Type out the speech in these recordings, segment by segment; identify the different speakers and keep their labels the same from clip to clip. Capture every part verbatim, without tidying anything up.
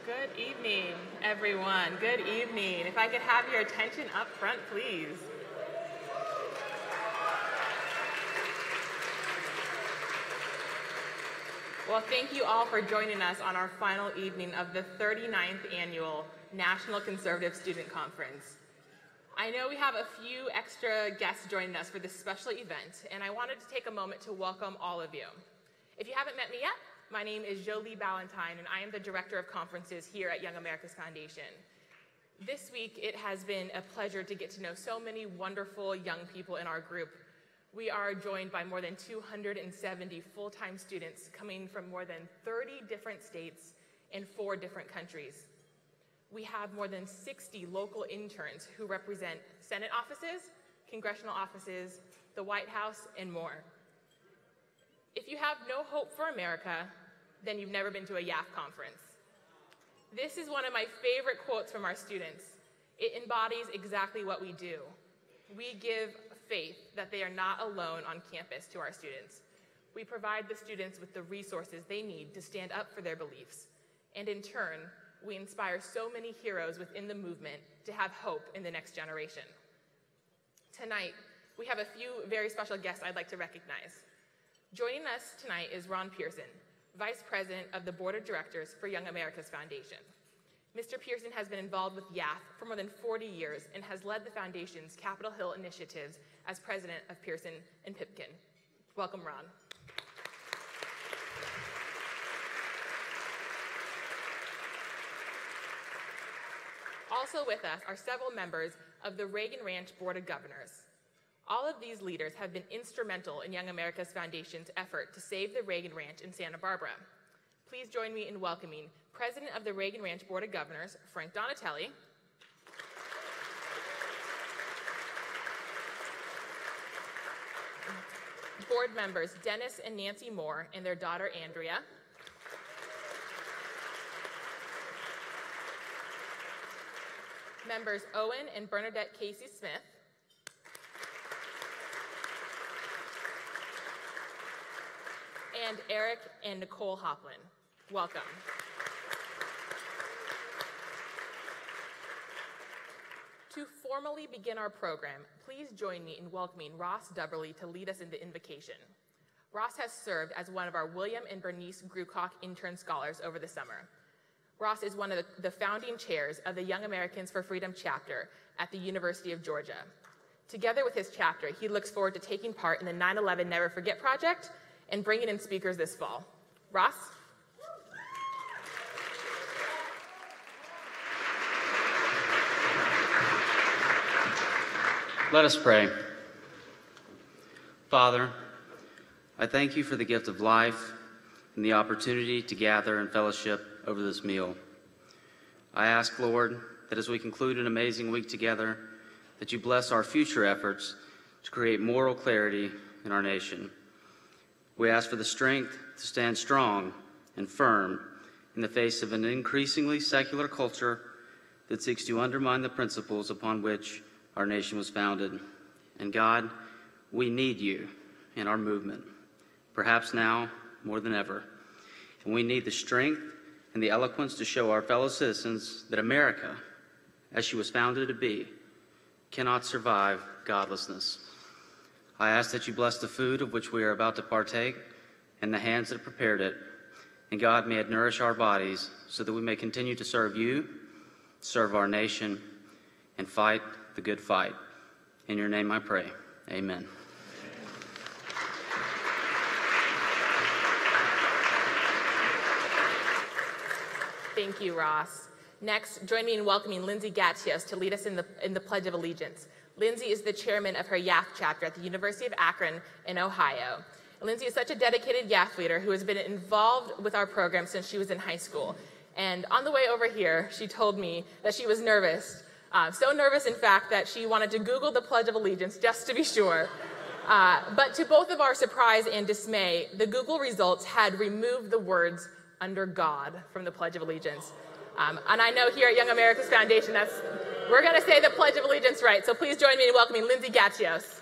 Speaker 1: Good evening, everyone. Good evening. If I could have your attention up front, please. Well, thank you all for joining us on our final evening of the thirty-ninth Annual National Conservative Student Conference. I know we have a few extra guests joining us for this special event, and I wanted to take a moment to welcome all of you. If you haven't met me yet, my name is Jolie Ballantyne, and I am the Director of Conferences here at Young America's Foundation. This week, it has been a pleasure to get to know so many wonderful young people in our group. We are joined by more than two hundred seventy full-time students coming from more than thirty different states and four different countries. We have more than sixty local interns who represent Senate offices, congressional offices, the White House, and more. If you have no hope for America, then you've never been to a Y A F conference. This is one of my favorite quotes from our students. It embodies exactly what we do. We give faith that they are not alone on campus to our students. We provide the students with the resources they need to stand up for their beliefs. And in turn, we inspire so many heroes within the movement to have hope in the next generation. Tonight, we have a few very special guests I'd like to recognize. Joining us tonight is Ron Pearson, Vice President of the Board of Directors for Young America's Foundation. Mister Pearson has been involved with Y A F for more than forty years and has led the Foundation's Capitol Hill initiatives as president of Pearson and Pipkin. Welcome, Ron. Also with us are several members of the Reagan Ranch Board of Governors. All of these leaders have been instrumental in Young America's Foundation's effort to save the Reagan Ranch in Santa Barbara. Please join me in welcoming President of the Reagan Ranch Board of Governors, Frank Donatelli, board members Dennis and Nancy Moore and their daughter Andrea, members Owen and Bernadette Casey Smith, and Eric and Nicole Hoplin. Welcome. To formally begin our program, please join me in welcoming Ross Dubberly to lead us in the invocation. Ross has served as one of our William and Bernice Grucock Intern Scholars over the summer. Ross is one of the, the founding chairs of the Young Americans for Freedom chapter at the University of Georgia. Together with his chapter, he looks forward to taking part in the nine eleven Never Forget Project and bringing in speakers this fall. Ross?
Speaker 2: Let us pray. Father, I thank you for the gift of life and the opportunity to gather and fellowship over this meal. I ask, Lord, that as we conclude an amazing week together, that you bless our future efforts to create moral clarity in our nation. We ask for the strength to stand strong and firm in the face of an increasingly secular culture that seeks to undermine the principles upon which our nation was founded. And God, we need you in our movement, perhaps now more than ever. And we need the strength and the eloquence to show our fellow citizens that America, as she was founded to be, cannot survive godlessness. I ask that you bless the food of which we are about to partake and the hands that prepared it. And God, may it nourish our bodies so that we may continue to serve you, serve our nation, and fight the good fight. In your name I pray. Amen.
Speaker 1: Thank you, Ross. Next, join me in welcoming Lindsay Gatchios to lead us in the, in the Pledge of Allegiance. Lindsay is the chairman of her Y A F chapter at the University of Akron in Ohio. Lindsay is such a dedicated Y A F leader who has been involved with our program since she was in high school. And on the way over here, she told me that she was nervous. Uh, so nervous, in fact, that she wanted to Google the Pledge of Allegiance just to be sure. Uh, but to both of our surprise and dismay, the Google results had removed the words "under God" from the Pledge of Allegiance. Um, and I know here at Young America's Foundation, that's, we're going to say the Pledge of Allegiance right. So please join me in welcoming Lindsay Gatchios.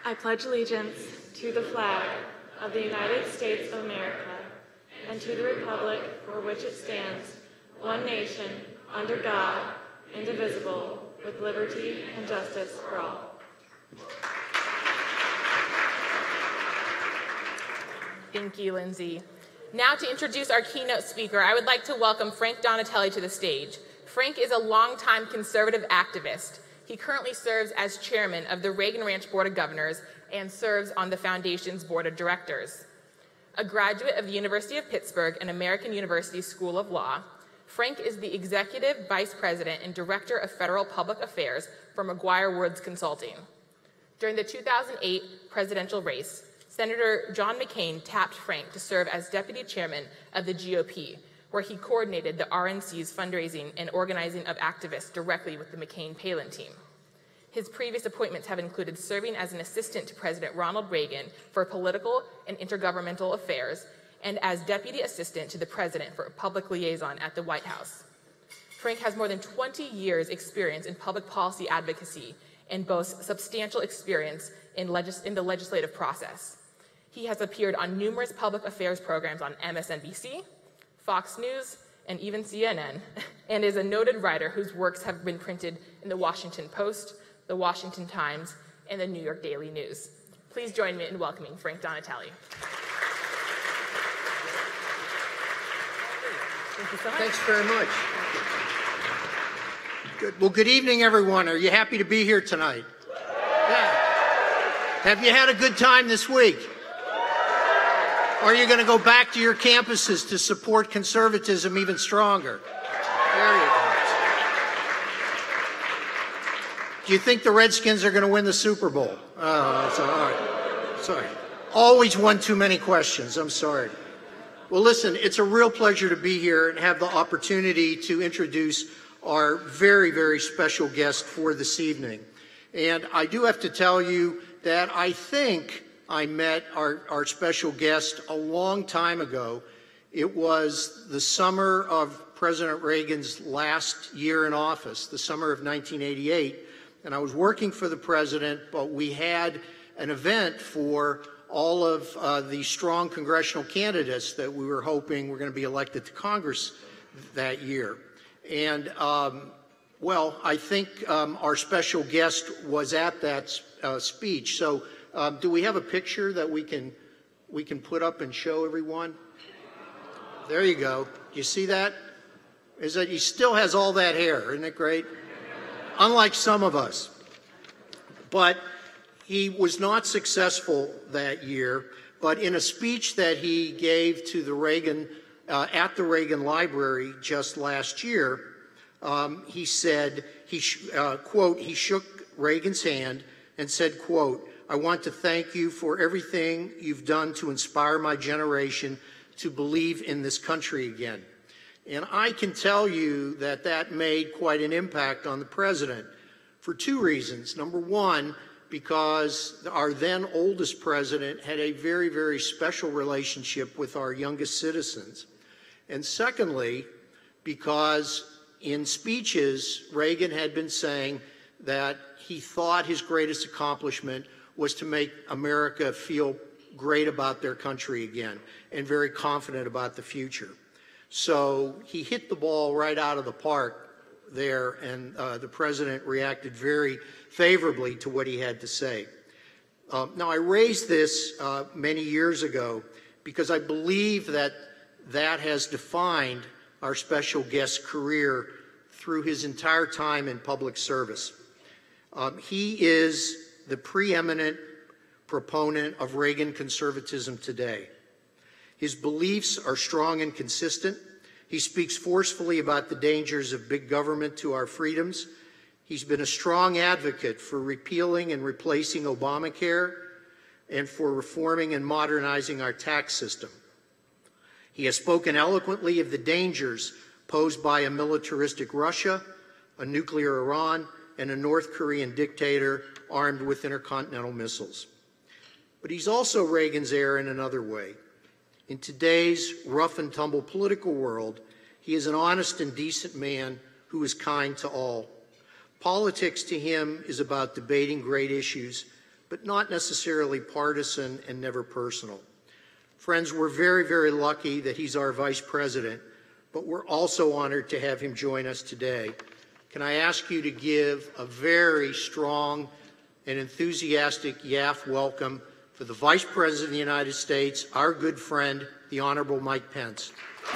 Speaker 3: I pledge allegiance to the flag of the United States of America and to the republic for which it stands, one nation, under God, indivisible, with liberty and justice for all.
Speaker 1: Thank you, Lindsay. Now to introduce our keynote speaker, I would like to welcome Frank Donatelli to the stage. Frank is a longtime conservative activist. He currently serves as chairman of the Reagan Ranch Board of Governors and serves on the foundation's board of directors. A graduate of the University of Pittsburgh and American University School of Law, Frank is the executive vice president and director of federal public affairs for McGuire Woods Consulting. During the two thousand eight presidential race, Senator John McCain tapped Frank to serve as deputy chairman of the G O P, where he coordinated the R N C's fundraising and organizing of activists directly with the McCain-Palin team. His previous appointments have included serving as an assistant to President Ronald Reagan for political and intergovernmental affairs and as deputy assistant to the president for public liaison at the White House. Frank has more than twenty years experience in public policy advocacy and boasts substantial experience in, legis in the legislative process. He has appeared on numerous public affairs programs on M S N B C, Fox News, and even C N N, and is a noted writer whose works have been printed in the Washington Post, the Washington Times, and the New York Daily News. Please join me in welcoming Frank Donatelli. Thank you so much.
Speaker 4: Thanks very much. Good. Well, good evening, everyone. Are you happy to be here tonight? Yeah. Have you had a good time this week? Or are you going to go back to your campuses to support conservatism even stronger? There you go. Do you think the Redskins are going to win the Super Bowl? Oh, that's all right. Sorry. Always one too many questions. I'm sorry. Well, listen, it's a real pleasure to be here and have the opportunity to introduce our very, very special guest for this evening. And I do have to tell you that I think I met our, our special guest a long time ago. It was the summer of President Reagan's last year in office, the summer of nineteen eighty-eight. And I was working for the president, but we had an event for all of uh, the strong congressional candidates that we were hoping were going to be elected to Congress that year. And, um, well, I think um, our special guest was at that uh, speech. So um, do we have a picture that we can, we can put up and show everyone? There you go. You see that? Is that he still has all that hair? Isn't it great? Unlike some of us. But he was not successful that year, but in a speech that he gave to the Reagan, uh, at the Reagan Library just last year, um, he said, he sh uh, quote, he shook Reagan's hand and said, quote, "I want to thank you for everything you've done to inspire my generation to believe in this country again." And I can tell you that that made quite an impact on the president for two reasons. Number one, because our then oldest president had a very, very special relationship with our youngest citizens. And secondly, because in speeches, Reagan had been saying that he thought his greatest accomplishment was to make America feel great about their country again and very confident about the future. So he hit the ball right out of the park there, and uh, the president reacted very favorably to what he had to say. Uh, now, I raised this uh, many years ago because I believe that that has defined our special guest's career through his entire time in public service. Um, he is the preeminent proponent of Reagan conservatism today. His beliefs are strong and consistent. He speaks forcefully about the dangers of big government to our freedoms. He's been a strong advocate for repealing and replacing Obamacare and for reforming and modernizing our tax system. He has spoken eloquently of the dangers posed by a militaristic Russia, a nuclear Iran, and a North Korean dictator armed with intercontinental missiles. But he's also Reagan's heir in another way. In today's rough and tumble political world, he is an honest and decent man who is kind to all. Politics to him is about debating great issues, but not necessarily partisan and never personal. Friends, we're very, very lucky that he's our vice president, but we're also honored to have him join us today. Can I ask you to give a very strong and enthusiastic Y A F welcome for the Vice President of the United States, our good friend, the Honorable Mike Pence.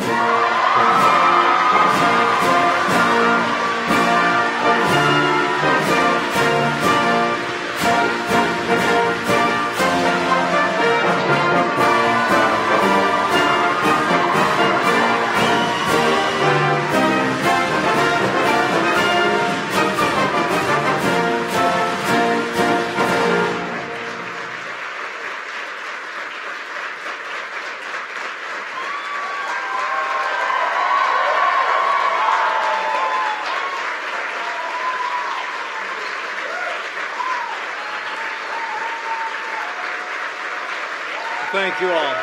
Speaker 5: Thank you all.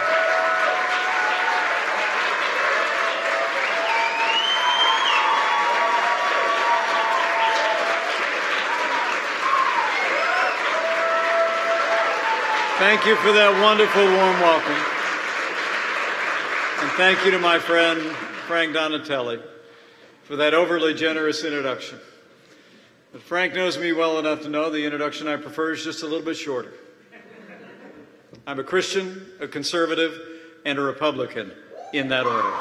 Speaker 5: Thank you for that wonderful warm welcome. And thank you to my friend Frank Donatelli for that overly generous introduction. But Frank knows me well enough to know the introduction I prefer is just a little bit shorter. I'm a Christian, a conservative, and a Republican, in that order.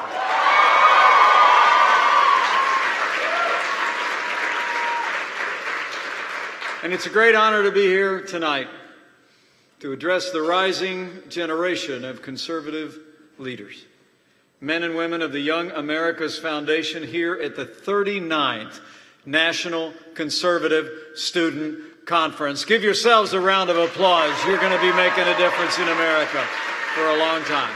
Speaker 5: And it's a great honor to be here tonight to address the rising generation of conservative leaders, men and women of the Young America's Foundation here at the thirty-ninth National Conservative Student Conference. Give yourselves a round of applause. You're going to be making a difference in America for a long time.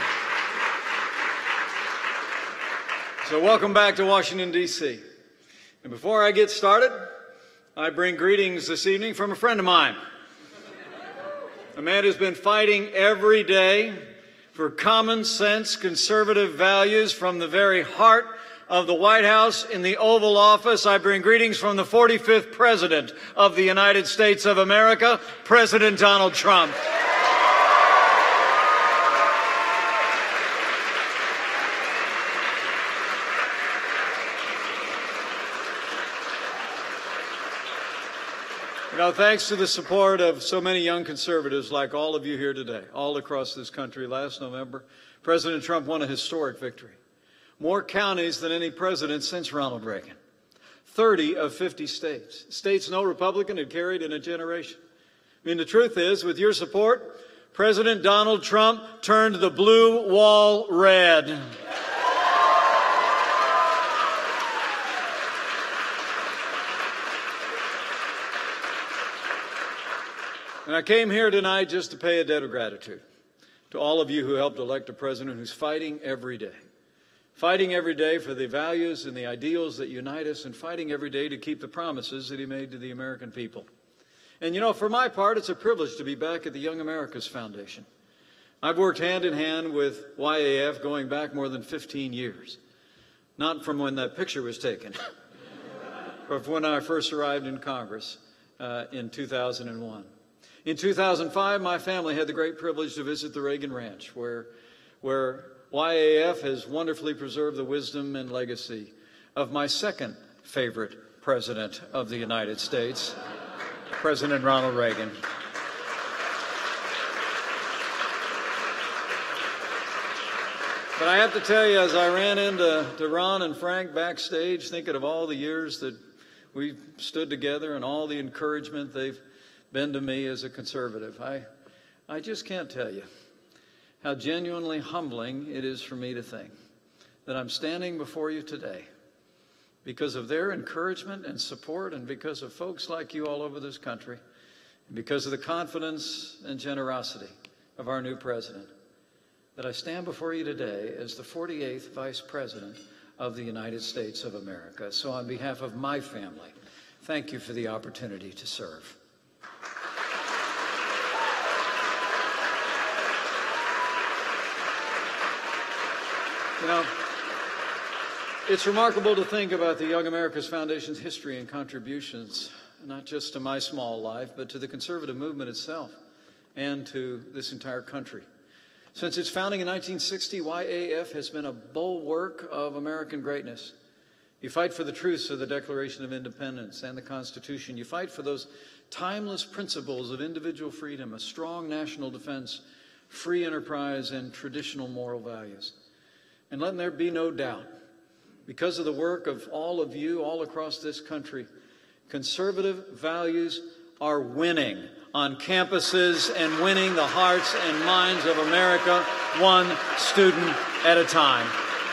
Speaker 5: So welcome back to Washington, D C And before I get started, I bring greetings this evening from a friend of mine, a man who's been fighting every day for common sense conservative values from the very heart of the White House in the Oval Office. I bring greetings from the forty-fifth President of the United States of America, President Donald Trump. You know, thanks to the support of so many young conservatives like all of you here today, all across this country, last November, President Trump won a historic victory. More counties than any president since Ronald Reagan. thirty of fifty states. States no Republican had carried in a generation. I mean, the truth is, with your support, President Donald Trump turned the blue wall red. And I came here tonight just to pay a debt of gratitude to all of you who helped elect a president who's fighting every day. Fighting every day for the values and the ideals that unite us, and fighting every day to keep the promises that he made to the American people. And you know, for my part, it's a privilege to be back at the Young America's Foundation. I've worked hand in hand with Y A F going back more than fifteen years. Not from when that picture was taken, but from when I first arrived in Congress uh, in two thousand one. In two thousand five, my family had the great privilege to visit the Reagan Ranch, where, where Y A F has wonderfully preserved the wisdom and legacy of my second favorite president of the United States, President Ronald Reagan. But I have to tell you, as I ran into to Ron and Frank backstage, thinking of all the years that we've stood together and all the encouragement they've been to me as a conservative, I, I just can't tell you how genuinely humbling it is for me to think that I'm standing before you today because of their encouragement and support, and because of folks like you all over this country, and because of the confidence and generosity of our new president, that I stand before you today as the forty-eighth Vice President of the United States of America. So on behalf of my family, thank you for the opportunity to serve. You know, it's remarkable to think about the Young America's Foundation's history and contributions, not just to my small life, but to the conservative movement itself. and to this entire country. Since its founding in nineteen sixty, Y A F has been a bulwark of American greatness. You fight for the truths of the Declaration of Independence and the Constitution. You fight for those timeless principles of individual freedom, a strong national defense, free enterprise, and traditional moral values. And let there be no doubt, because of the work of all of you all across this country, conservative values are winning on campuses and winning the hearts and minds of America, one student at a time.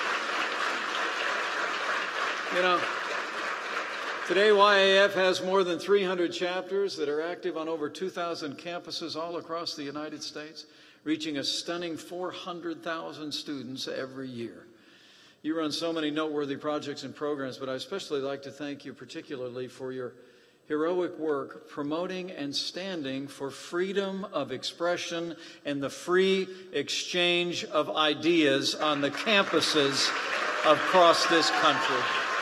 Speaker 5: You know, today Y A F has more than three hundred chapters that are active on over two thousand campuses all across the United States, reaching a stunning four hundred thousand students every year. You run so many noteworthy projects and programs, but I especially like to thank you particularly for your heroic work promoting and standing for freedom of expression and the free exchange of ideas on the campuses across this country.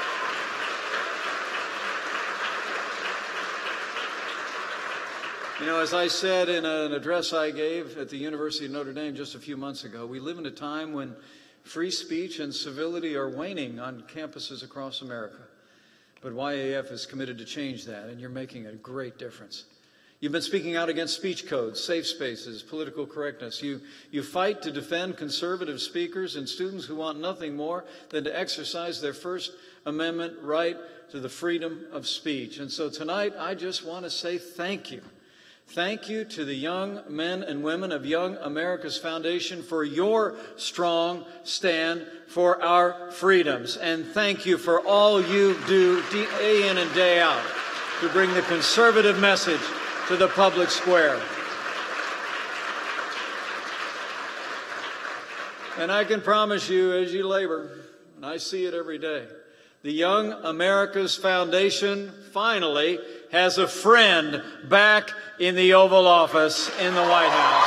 Speaker 5: You know, as I said in an address I gave at the University of Notre Dame just a few months ago, we live in a time when free speech and civility are waning on campuses across America. But Y A F is committed to change that, and you're making a great difference. You've been speaking out against speech codes, safe spaces, political correctness. You, you fight to defend conservative speakers and students who want nothing more than to exercise their First Amendment right to the freedom of speech. And so tonight, I just want to say thank you. Thank you to the young men and women of Young America's Foundation for your strong stand for our freedoms. And thank you for all you do day in and day out to bring the conservative message to the public square. And I can promise you, as you labor, and I see it every day, the Young America's Foundation finally has a friend back in the Oval Office in the White House.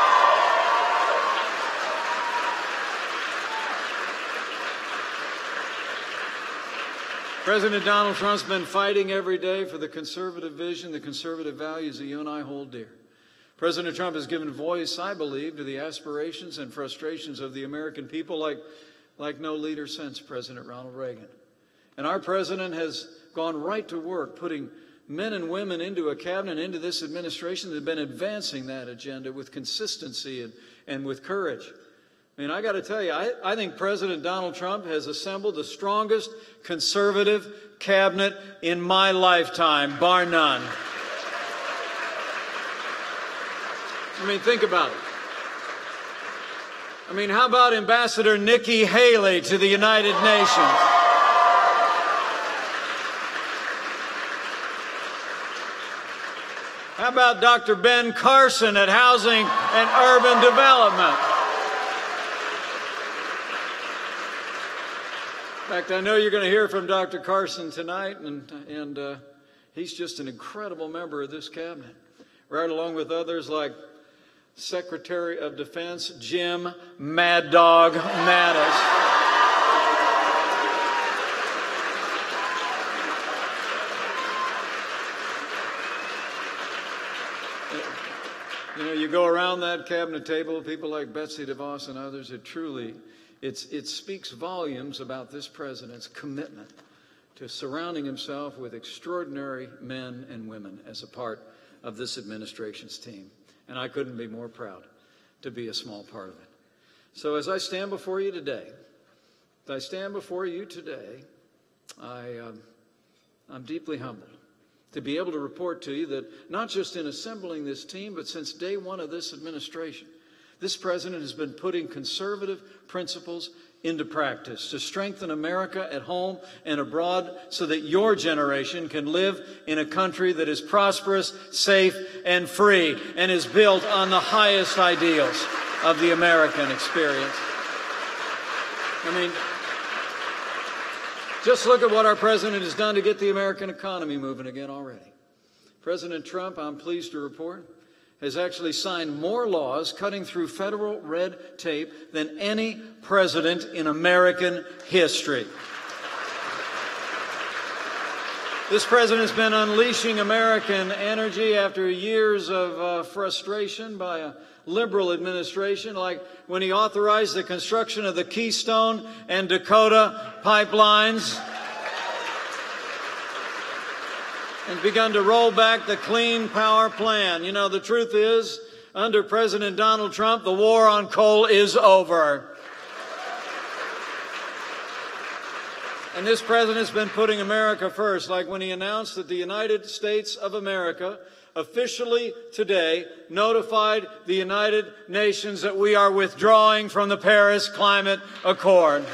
Speaker 5: President Donald Trump's been fighting every day for the conservative vision, the conservative values that you and I hold dear. President Trump has given voice, I believe, to the aspirations and frustrations of the American people like, like no leader since President Ronald Reagan. And our president has gone right to work putting men and women into a cabinet, into this administration that have been advancing that agenda with consistency and, and with courage. I mean, I got to tell you, I, I think President Donald Trump has assembled the strongest conservative cabinet in my lifetime, bar none. I mean, think about it. I mean, how about Ambassador Nikki Haley to the United Nations? How about Doctor Ben Carson at Housing and Urban Development? In fact, I know you're going to hear from Doctor Carson tonight, and, and uh, he's just an incredible member of this cabinet, right along with others like Secretary of Defense Jim Mad Dog Mattis. You know, you go around that cabinet table, people like Betsy DeVos and others, it truly, it's, it speaks volumes about this president's commitment to surrounding himself with extraordinary men and women as a part of this administration's team. And I couldn't be more proud to be a small part of it. So as I stand before you today, as I stand before you today, I, um, I'm deeply humbled to be able to report to you that not just in assembling this team, but since day one of this administration, this president has been putting conservative principles into practice to strengthen America at home and abroad so that your generation can live in a country that is prosperous, safe, and free, and is built on the highest ideals of the American experience. I mean, just look at what our president has done to get the American economy moving again already. President Trump, I'm pleased to report, has actually signed more laws cutting through federal red tape than any president in American history. This president's been unleashing American energy after years of uh, frustration by a liberal administration, like when he authorized the construction of the Keystone and Dakota pipelines and begun to roll back the Clean Power Plan. You know, the truth is, under President Donald Trump, the war on coal is over. And this president's been putting America first, like when he announced that the United States of America officially today notified the United Nations that we are withdrawing from the Paris Climate Accord.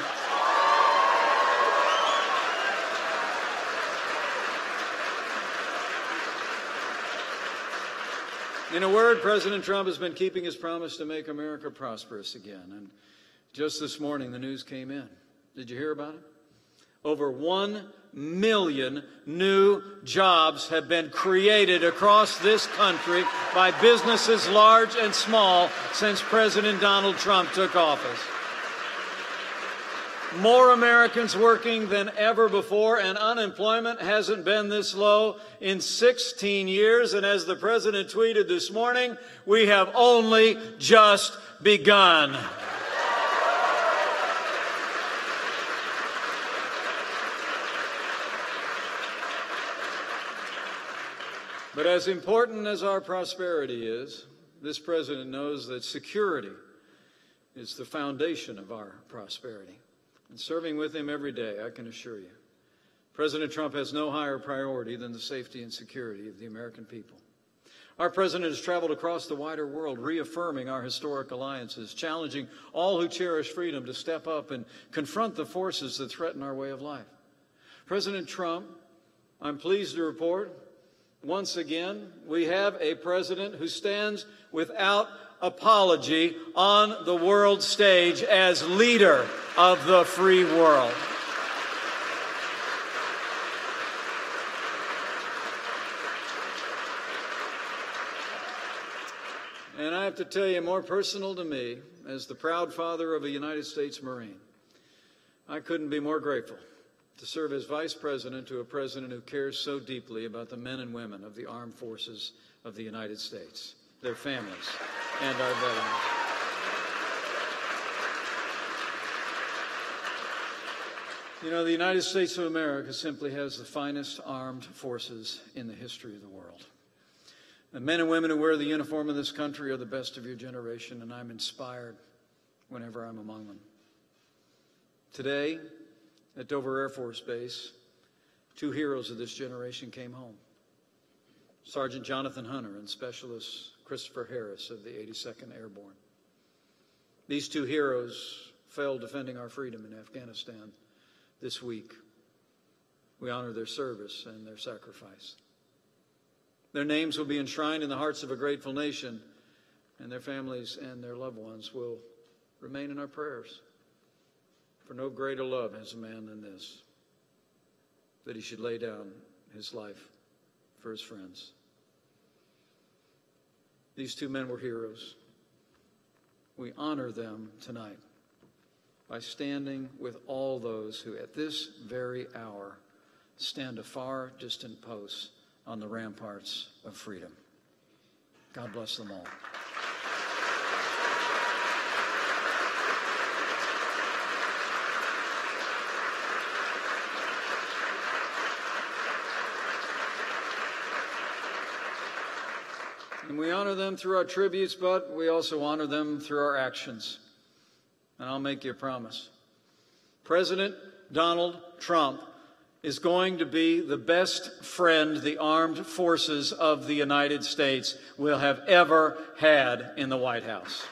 Speaker 5: In a word, President Trump has been keeping his promise to make America prosperous again. And just this morning, the news came in. Did you hear about it? Over one million new jobs have been created across this country by businesses large and small since President Donald Trump took office. More Americans working than ever before, and unemployment hasn't been this low in sixteen years. And as the president tweeted this morning, we have only just begun. But as important as our prosperity is, this president knows that security is the foundation of our prosperity. And serving with him every day, I can assure you, President Trump has no higher priority than the safety and security of the American people. Our president has traveled across the wider world, reaffirming our historic alliances, challenging all who cherish freedom to step up and confront the forces that threaten our way of life. President Trump, I'm pleased to report, once again, we have a president who stands without apology on the world stage as leader of the free world. And I have to tell you, more personal to me, as the proud father of a United States Marine, I couldn't be more grateful to serve as vice president to a president who cares so deeply about the men and women of the armed forces of the United States, their families, and our veterans. You know, the United States of America simply has the finest armed forces in the history of the world. The men and women who wear the uniform of this country are the best of your generation, and I'm inspired whenever I'm among them. Today, at Dover Air Force Base, two heroes of this generation came home. Sergeant Jonathan Hunter and Specialist Christopher Harris of the eighty-second Airborne. These two heroes fell defending our freedom in Afghanistan this week. We honor their service and their sacrifice. Their names will be enshrined in the hearts of a grateful nation, and their families and their loved ones will remain in our prayers. For no greater love has a man than this, that he should lay down his life for his friends. These two men were heroes. We honor them tonight by standing with all those who at this very hour stand a far distant post on the ramparts of freedom. God bless them all. And we honor them through our tributes, but we also honor them through our actions. And I'll make you a promise. President Donald Trump is going to be the best friend the armed forces of the United States will have ever had in the White House.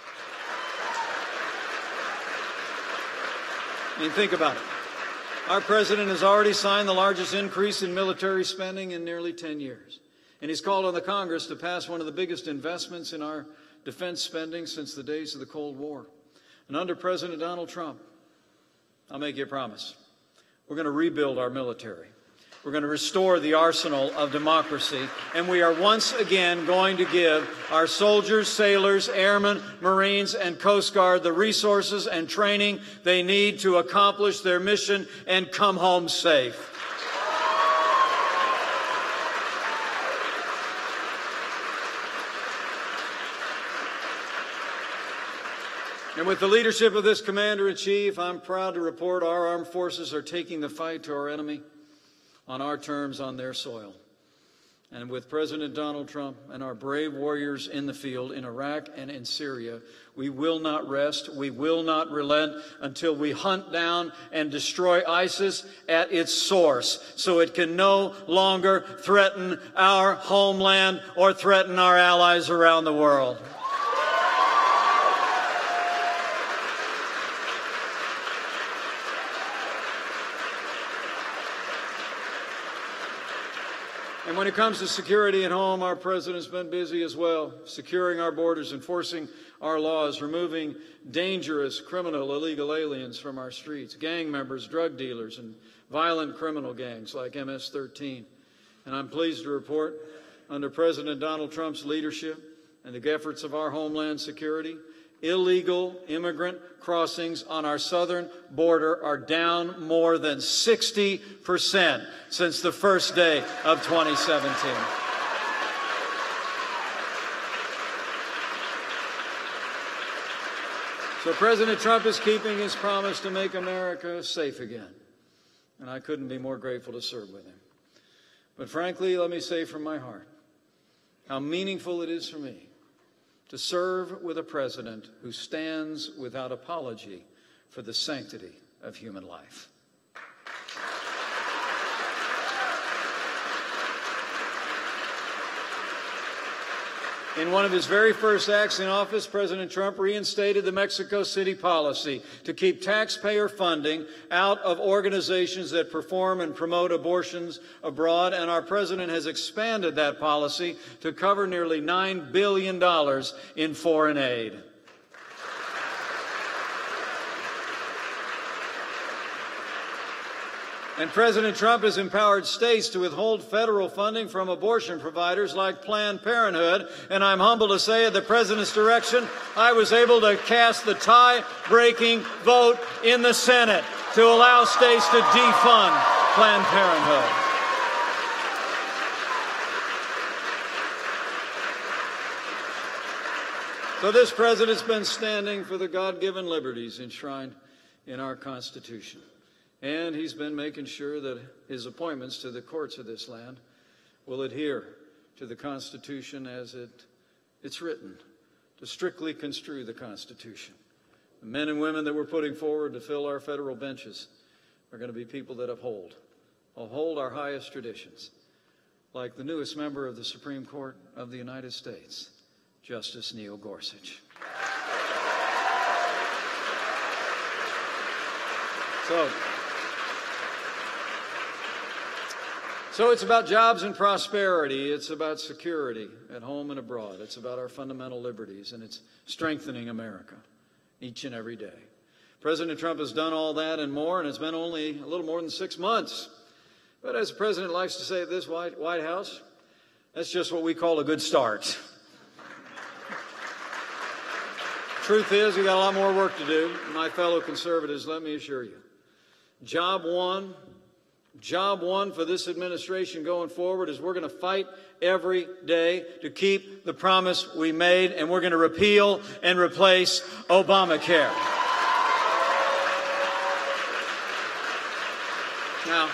Speaker 5: I mean, think about it. Our president has already signed the largest increase in military spending in nearly ten years. And he's called on the Congress to pass one of the biggest investments in our defense spending since the days of the Cold War. And under President Donald Trump, I'll make you a promise. We're going to rebuild our military. We're going to restore the arsenal of democracy. And we are once again going to give our soldiers, sailors, airmen, Marines, and Coast Guard the resources and training they need to accomplish their mission and come home safe. And with the leadership of this Commander-in-Chief, I'm proud to report our armed forces are taking the fight to our enemy on our terms, on their soil. And with President Donald Trump and our brave warriors in the field in Iraq and in Syria, we will not rest, we will not relent until we hunt down and destroy ISIS at its source, so it can no longer threaten our homeland or threaten our allies around the world. And when it comes to security at home, our president's been busy as well, securing our borders, enforcing our laws, removing dangerous criminal illegal aliens from our streets, gang members, drug dealers, and violent criminal gangs like M S thirteen. And I'm pleased to report, under President Donald Trump's leadership and the efforts of our Homeland Security, illegal immigrant crossings on our southern border are down more than sixty percent since the first day of twenty seventeen. So President Trump is keeping his promise to make America safe again. And I couldn't be more grateful to serve with him. But frankly, let me say from my heart how meaningful it is for me to serve with a president who stands without apology for the sanctity of human life. In one of his very first acts in office, President Trump reinstated the Mexico City policy to keep taxpayer funding out of organizations that perform and promote abortions abroad, and our president has expanded that policy to cover nearly nine billion dollars in foreign aid. And President Trump has empowered states to withhold federal funding from abortion providers like Planned Parenthood. And I'm humbled to say at the President's direction, I was able to cast the tie-breaking vote in the Senate to allow states to defund Planned Parenthood. So this President's been standing for the God-given liberties enshrined in our Constitution. And he's been making sure that his appointments to the courts of this land will adhere to the Constitution as it, it's written, to strictly construe the Constitution. The men and women that we're putting forward to fill our federal benches are going to be people that uphold, uphold our highest traditions, like the newest member of the Supreme Court of the United States, Justice Neil Gorsuch. So, So it's about jobs and prosperity. It's about security at home and abroad. It's about our fundamental liberties, and it's strengthening America each and every day. President Trump has done all that and more, and it's been only a little more than six months. But as the president likes to say at this White, White House, that's just what we call a good start. Truth is, we've got a lot more work to do. My fellow conservatives, let me assure you, job one, Job one for this administration going forward is we're going to fight every day to keep the promise we made, and we're going to repeal and replace Obamacare. Now,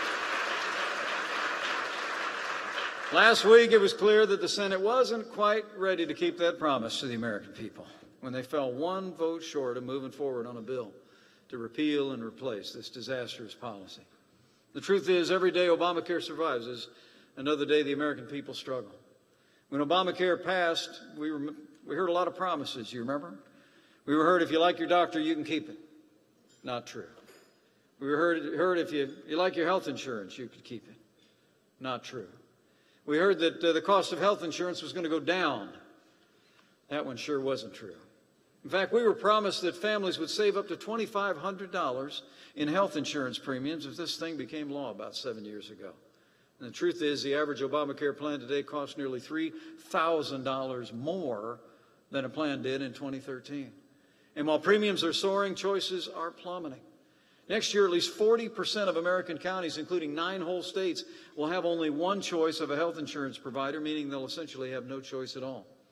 Speaker 5: last week it was clear that the Senate wasn't quite ready to keep that promise to the American people when they fell one vote short of moving forward on a bill to repeal and replace this disastrous policy. The truth is, every day Obamacare survives is another day the American people struggle. When Obamacare passed, we, were, we heard a lot of promises, you remember? We heard if you like your doctor, you can keep it. Not true. We heard, heard if you, you like your health insurance, you could keep it. Not true. We heard that uh, the cost of health insurance was going to go down. That one sure wasn't true. In fact, we were promised that families would save up to two thousand five hundred dollars in health insurance premiums if this thing became law about seven years ago. And the truth is, the average Obamacare plan today costs nearly three thousand dollars more than a plan did in twenty thirteen. And while premiums are soaring, choices are plummeting. Next year, at least forty percent of American counties, including nine whole states, will have only one choice of a health insurance provider, meaning they'll essentially have no choice at all.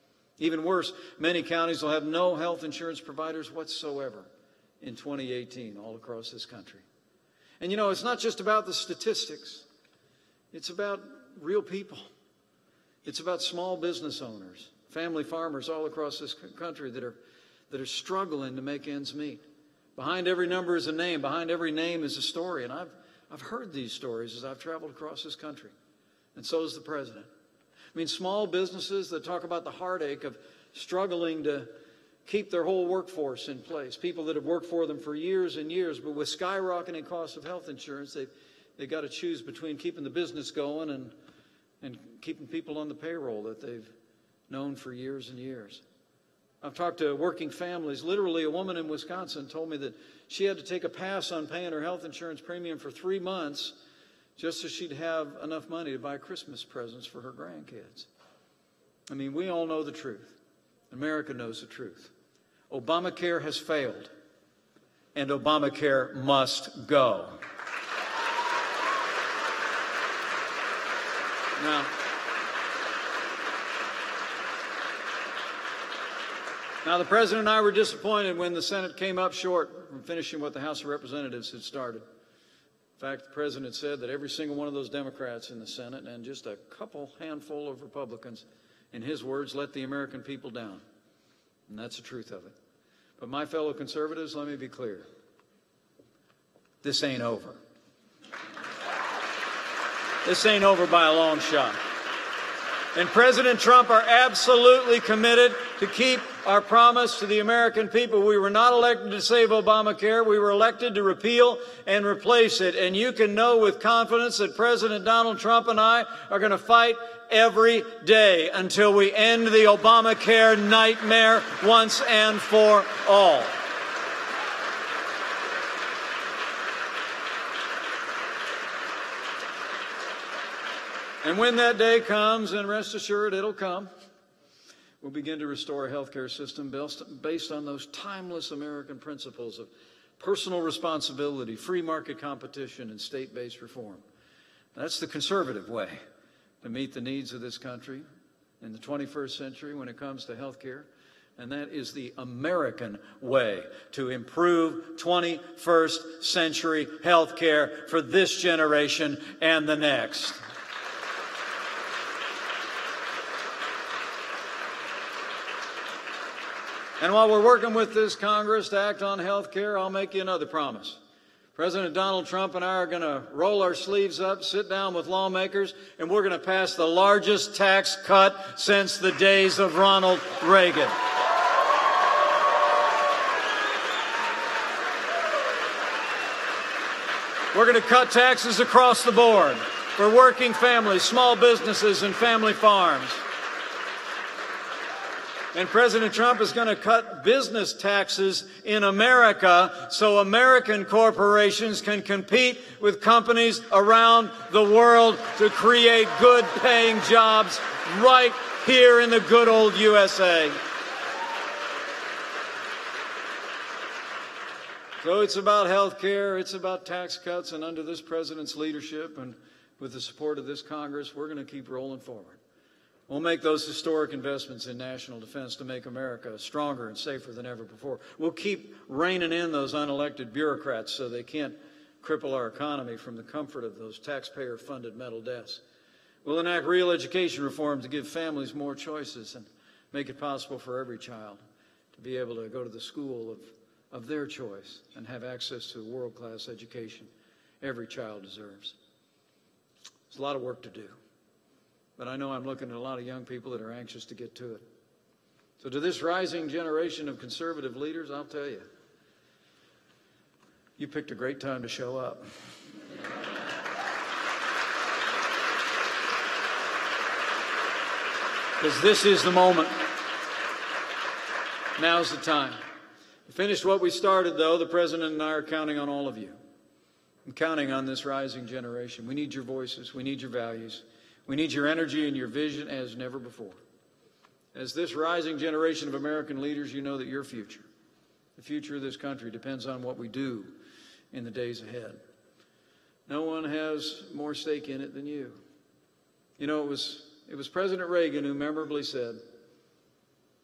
Speaker 5: Even worse, many counties will have no health insurance providers whatsoever in twenty eighteen all across this country. And you know, it's not just about the statistics. It's about real people. It's about small business owners, family farmers all across this country that are, that are struggling to make ends meet. Behind every number is a name. Behind every name is a story. And I've, I've heard these stories as I've traveled across this country. And so has the president. I mean, small businesses that talk about the heartache of struggling to keep their whole workforce in place. People that have worked for them for years and years, but with skyrocketing costs of health insurance, they've, they've got to choose between keeping the business going and, and keeping people on the payroll that they've known for years and years. I've talked to working families. Literally, a woman in Wisconsin told me that she had to take a pass on paying her health insurance premium for three months just so she'd have enough money to buy Christmas presents for her grandkids. I mean, we all know the truth. America knows the truth. Obamacare has failed, and Obamacare must go. Now, now, the President and I were disappointed when the Senate came up short from finishing what the House of Representatives had started. In fact, the President said that every single one of those Democrats in the Senate and just a couple handful of Republicans, in his words, let the American people down. And that's the truth of it. But my fellow conservatives, let me be clear. This ain't over. This ain't over by a long shot. And President Trump are absolutely committed to keep our promise to the American people. We were not elected to save Obamacare. We were elected to repeal and replace it. And you can know with confidence that President Donald Trump and I are going to fight every day until we end the Obamacare nightmare once and for all. And when that day comes, and rest assured it'll come, we'll begin to restore a health care system based on those timeless American principles of personal responsibility, free market competition, and state-based reform. That's the conservative way to meet the needs of this country in the twenty-first century when it comes to health care. And that is the American way to improve twenty-first century health care for this generation and the next. And while we're working with this Congress to act on health care, I'll make you another promise. President Donald Trump and I are going to roll our sleeves up, sit down with lawmakers, and we're going to pass the largest tax cut since the days of Ronald Reagan. We're going to cut taxes across the board for working families, small businesses, and family farms. And President Trump is going to cut business taxes in America so American corporations can compete with companies around the world to create good-paying jobs right here in the good old U S A. So it's about health care, it's about tax cuts, and under this president's leadership and with the support of this Congress, we're going to keep rolling forward. We'll make those historic investments in national defense to make America stronger and safer than ever before. We'll keep reining in those unelected bureaucrats so they can't cripple our economy from the comfort of those taxpayer-funded metal desks. We'll enact real education reform to give families more choices and make it possible for every child to be able to go to the school of, of their choice and have access to a world-class education every child deserves. There's a lot of work to do. But I know I'm looking at a lot of young people that are anxious to get to it. So to this rising generation of conservative leaders, I'll tell you, you picked a great time to show up. Because this is the moment. Now's the time. We finished what we started, though. The President and I are counting on all of you. I'm counting on this rising generation. We need your voices. We need your values. We need your energy and your vision as never before. As this rising generation of American leaders, you know that your future, the future of this country, depends on what we do in the days ahead. No one has more stake in it than you. You know, it was, it was President Reagan who memorably said,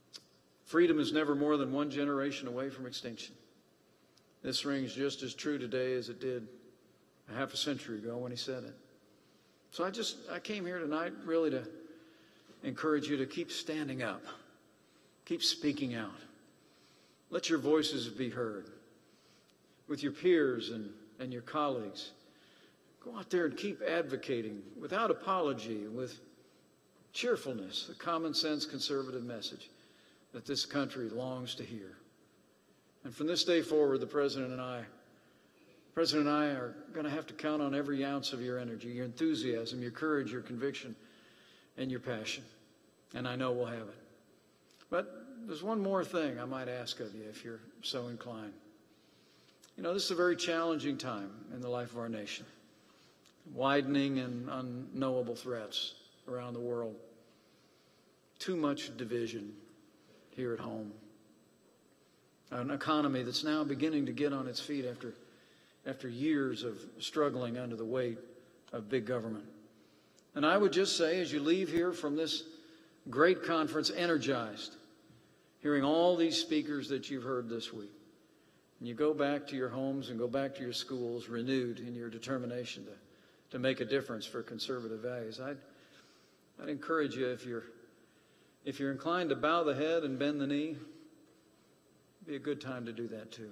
Speaker 5: Freedom is never more than one generation away from extinction. This rings just as true today as it did a half a century ago when he said it. So I just, I came here tonight really to encourage you to keep standing up. Keep speaking out. Let your voices be heard with your peers and, and your colleagues. Go out there and keep advocating without apology, with cheerfulness, the common sense conservative message that this country longs to hear. And from this day forward, the President and I, President and I are going to have to count on every ounce of your energy, your enthusiasm, your courage, your conviction, and your passion. And I know we'll have it. But there's one more thing I might ask of you if you're so inclined. You know, this is a very challenging time in the life of our nation. Widening and unknowable threats around the world. Too much division here at home. An economy that's now beginning to get on its feet after, after years of struggling under the weight of big government. And I would just say, as you leave here from this great conference energized, hearing all these speakers that you've heard this week, and you go back to your homes and go back to your schools renewed in your determination to, to make a difference for conservative values, I'd, I'd encourage you, if you're, if you're inclined to bow the head and bend the knee, it'd be a good time to do that too.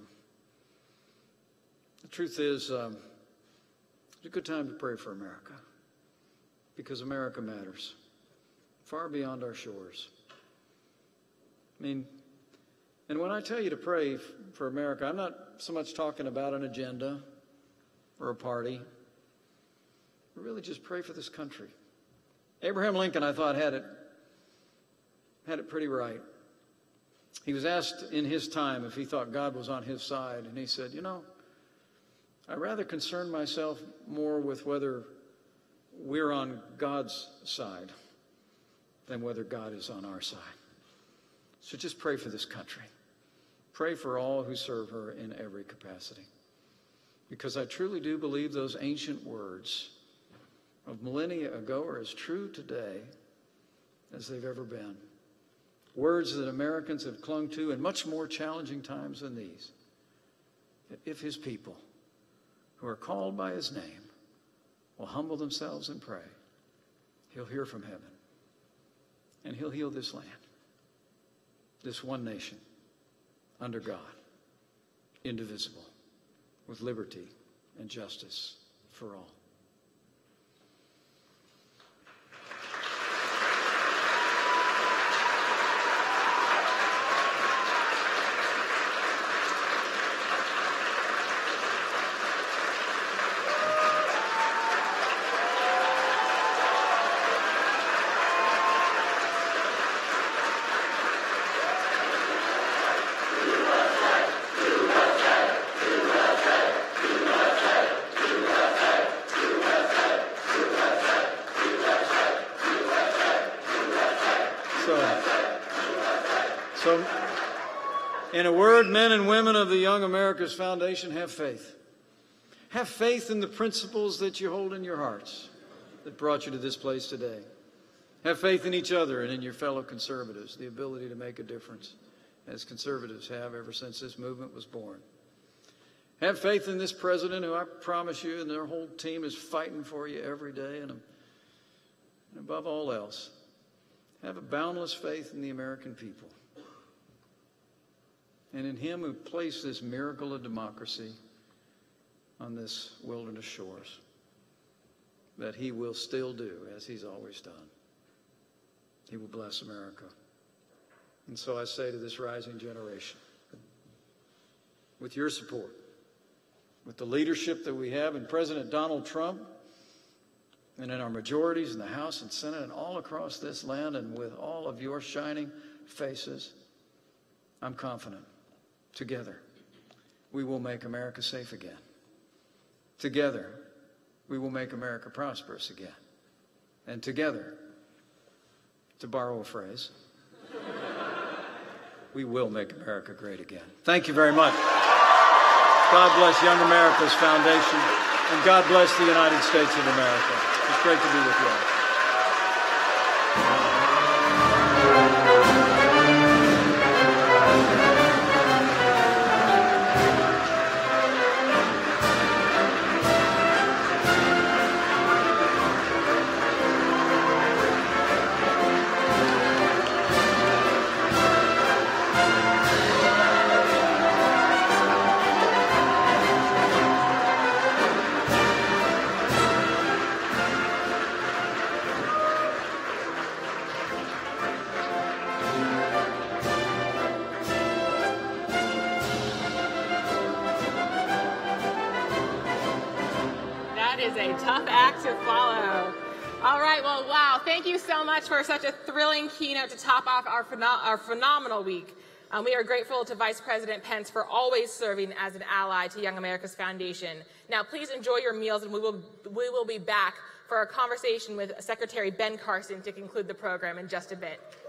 Speaker 5: The truth is, um, it's a good time to pray for America, because America matters far beyond our shores. I mean, and when I tell you to pray for America, I'm not so much talking about an agenda or a party. But really just pray for this country. Abraham Lincoln, I thought, had it, had it pretty right. He was asked in his time if he thought God was on his side, and he said, you know, I rather concern myself more with whether we're on God's side than whether God is on our side. So just pray for this country. Pray for all who serve her in every capacity. Because I truly do believe those ancient words of millennia ago are as true today as they've ever been. Words that Americans have clung to in much more challenging times than these. That if his people, who are called by his name, will humble themselves and pray, he'll hear from heaven. And he'll heal this land. This one nation, under God, indivisible, with liberty and justice for all. So, in a word, men and women of the Young America's Foundation, have faith. Have faith in the principles that you hold in your hearts that brought you to this place today. Have faith in each other and in your fellow conservatives, the ability to make a difference, as conservatives have ever since this movement was born. Have faith in this president, who I promise you and their whole team is fighting for you every day. And, and above all else, have a boundless faith in the American people and in him who placed this miracle of democracy on this wilderness shores, that he will still do as he's always done. He will bless America. And so I say to this rising generation, with your support, with the leadership that we have in President Donald Trump, and in our majorities in the House and Senate and all across this land, and with all of your shining faces, I'm confident, together, we will make America safe again. Together, we will make America prosperous again. And together, to borrow a phrase, we will make America great again. Thank you very much. God bless Young America's Foundation, and God bless the United States of America. It's great to be with you all.
Speaker 1: a tough act to follow. All right, well, wow, thank you so much for such a thrilling keynote to top off our, pheno our phenomenal week. Um, we are grateful to Vice President Pence for always serving as an ally to Young America's Foundation. Now, please enjoy your meals, and we will, we will be back for a conversation with Secretary Ben Carson to conclude the program in just a bit.